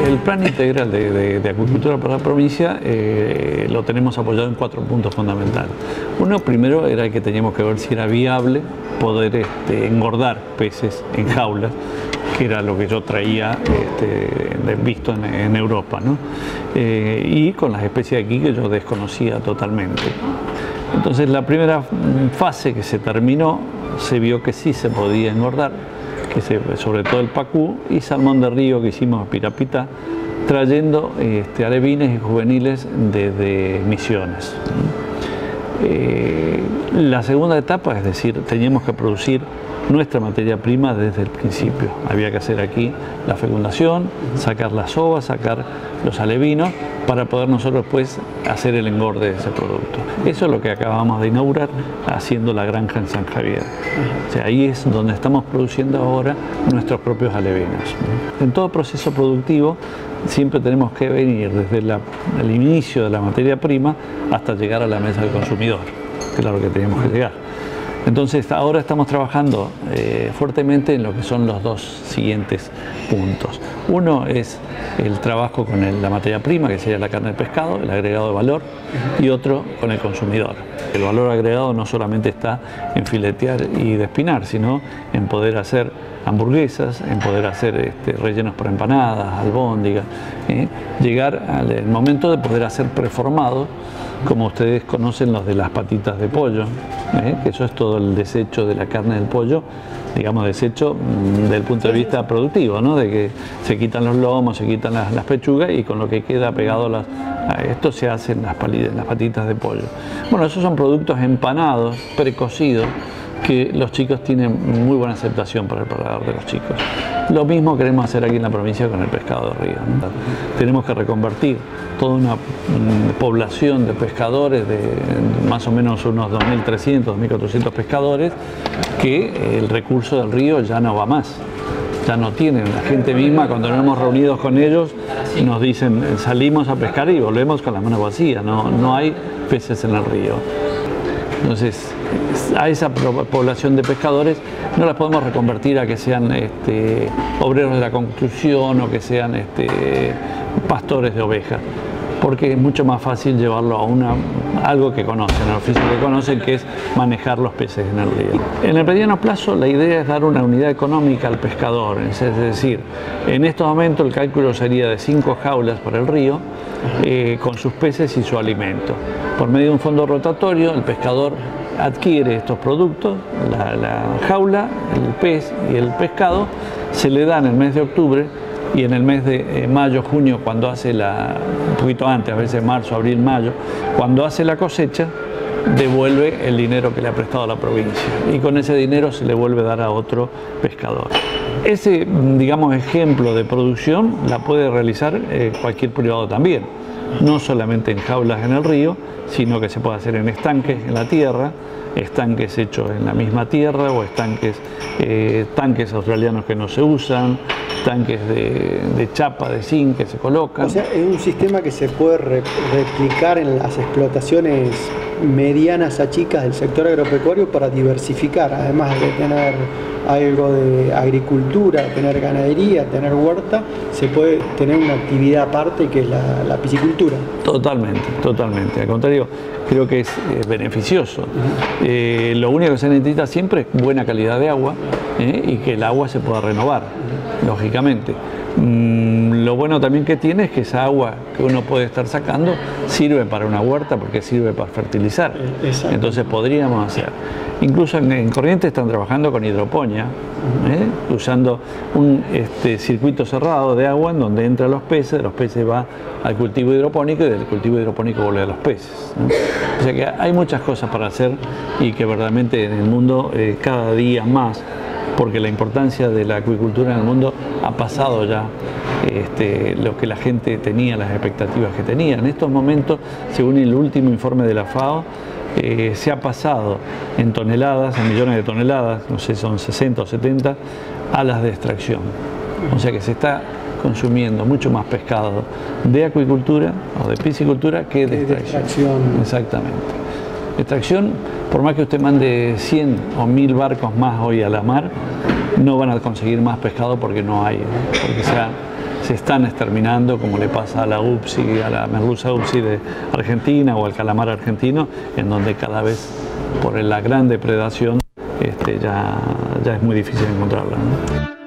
El plan integral de acuicultura para la provincia lo tenemos apoyado en 4 puntos fundamentales. Uno, primero, era que teníamos que ver si era viable poder engordar peces en jaulas, que era lo que yo traía visto en Europa, ¿no? Y con las especies aquí que yo desconocía totalmente. Entonces, la primera fase que se terminó, se vio que sí se podía engordar, sobre todo el pacú y salmón de río que hicimos a Pirapita, trayendo alevines y juveniles desde Misiones. La segunda etapa, es decir, teníamos que producir nuestra materia prima desde el principio. Había que hacer aquí la fecundación, sacar las ovas, sacar los alevinos, para poder nosotros después hacer el engorde de ese producto. Eso es lo que acabamos de inaugurar haciendo la granja en San Javier. O sea, ahí es donde estamos produciendo ahora nuestros propios alevinos. En todo proceso productivo siempre tenemos que venir desde el inicio de la materia prima hasta llegar a la mesa del consumidor. Claro que tenemos que llegar. Entonces ahora estamos trabajando fuertemente en lo que son los 2 siguientes puntos. Uno es el trabajo con la materia prima, que sería la carne de pescado, el agregado de valor, y otro con el consumidor. El valor agregado no solamente está en filetear y despinar, sino en poder hacer hamburguesas, en poder hacer rellenos para empanadas, albóndigas, llegar al momento de poder hacer preformados, como ustedes conocen los de las patitas de pollo, que eso es todo el desecho de la carne del pollo, digamos desecho desde el punto de vista productivo, ¿no? De que se quitan los lomos, se quitan las pechugas y con lo que queda pegado a esto se hacen las patitas de pollo. Bueno, esos son productos empanados, precocidos, que los chicos tienen muy buena aceptación para el paladar de los chicos. Lo mismo queremos hacer aquí en la provincia con el pescado de río, ¿no? Tenemos que reconvertir toda una población de pescadores, de más o menos unos 2.300, 2.400 pescadores, que el recurso del río ya no va más. Ya no tienen. La gente misma, cuando nos hemos reunido con ellos, nos dicen, salimos a pescar y volvemos con las manos vacías, no hay peces en el río. Entonces, a esa población de pescadores no las podemos reconvertir a que sean obreros de la construcción o que sean pastores de ovejas, porque es mucho más fácil llevarlo a algo que conocen, al oficio que conocen, que es manejar los peces en el río. En el mediano plazo, la idea es dar una unidad económica al pescador, es decir, en estos momentos el cálculo sería de 5 jaulas para el río, con sus peces y su alimento. Por medio de un fondo rotatorio, el pescador adquiere estos productos, la jaula, el pez y el pescado, se le da en el mes de octubre, y en el mes de mayo, junio, cuando hace un poquito antes, a veces marzo, abril, mayo, cuando hace la cosecha, devuelve el dinero que le ha prestado a la provincia y con ese dinero se le vuelve a dar a otro pescador. Ese, digamos, ejemplo de producción la puede realizar cualquier privado también, no solamente en jaulas en el río, sino que se puede hacer en estanques en la tierra, estanques hechos en la misma tierra o tanques australianos que no se usan, tanques de chapa, de zinc que se colocan. O sea, es un sistema que se puede replicar en las explotaciones medianas a chicas del sector agropecuario para diversificar, además de tener algo de agricultura, tener ganadería, tener huerta, se puede tener una actividad aparte que es la piscicultura. Totalmente, totalmente. Al contrario, creo que es beneficioso. Lo único que se necesita siempre es buena calidad de agua y que el agua se pueda renovar, lógicamente. Lo bueno también que tiene es que esa agua que uno puede estar sacando sirve para una huerta porque sirve para fertilizar. Exacto. Entonces podríamos hacer. Incluso en Corrientes están trabajando con hidroponía, usando un circuito cerrado de agua en donde entran los peces va al cultivo hidropónico y del cultivo hidropónico vuelve a los peces, ¿no? O sea que hay muchas cosas para hacer y que verdaderamente en el mundo cada día más, porque la importancia de la acuicultura en el mundo ha pasado ya lo que la gente tenía, las expectativas que tenía. En estos momentos, según el último informe de la FAO, se ha pasado en toneladas, en millones de toneladas, no sé, son 60 o 70, a las de extracción. O sea que se está consumiendo mucho más pescado de acuicultura o de piscicultura que de extracción. Exactamente. Extracción, por más que usted mande 100 o 1000 barcos más hoy a la mar, no van a conseguir más pescado porque no hay, porque se están exterminando, como le pasa a la upsi, a la merluza upsi de Argentina o al calamar argentino, en donde cada vez por la gran depredación ya es muy difícil encontrarla, ¿no?